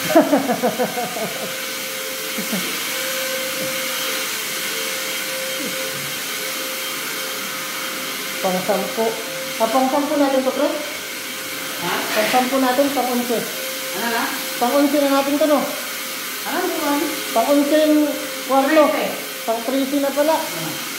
Pang-sampu. Pang-sampu natin to, Chris? Ha? Pang-sampu natin, pang-unsi. Ano na? Pang-unsi na natin to, no? Ano naman? Pang-unsi yung kwarto. Pang-13 na pala.